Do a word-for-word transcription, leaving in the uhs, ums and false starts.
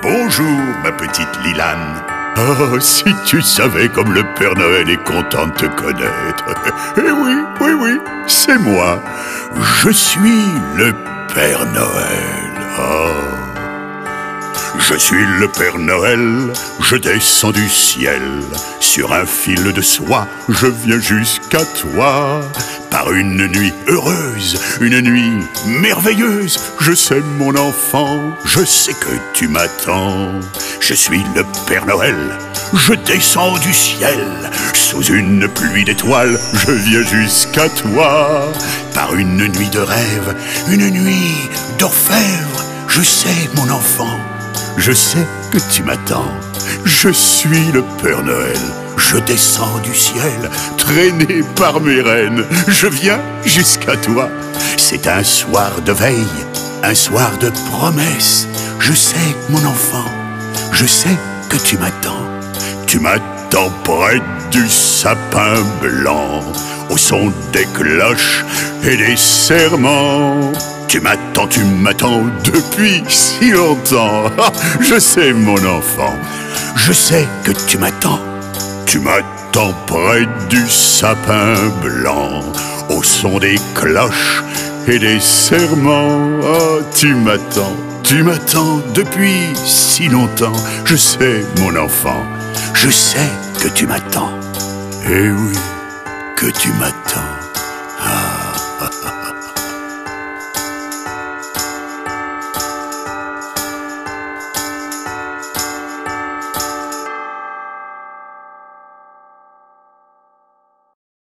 Bonjour, ma petite Lilan. Oh, si tu savais comme le Père Noël est content de te connaître. Eh oui, oui, oui, c'est moi. Je suis le Père Noël. Oh. Je suis le Père Noël, je descends du ciel. Sur un fil de soie, je viens jusqu'à toi. Par une nuit heureuse, une nuit merveilleuse. Je sais mon enfant, je sais que tu m'attends. Je suis le Père Noël, je descends du ciel. Sous une pluie d'étoiles, je viens jusqu'à toi. Par une nuit de rêve, une nuit d'orfèvre. Je sais mon enfant, je sais que tu m'attends. Je suis le Père Noël, je descends du ciel, traîné par mes reines, je viens jusqu'à toi. C'est un soir de veille, un soir de promesse. Je sais, mon enfant, je sais que tu m'attends. Tu m'attends près du sapin blanc, au son des cloches et des serments. Tu m'attends, tu m'attends depuis si longtemps. Je sais, mon enfant, je sais que tu m'attends. Tu m'attends près du sapin blanc, au son des cloches et des serments. Oh, tu m'attends, tu m'attends depuis si longtemps. Je sais, mon enfant, je sais que tu m'attends. Eh oui, que tu m'attends.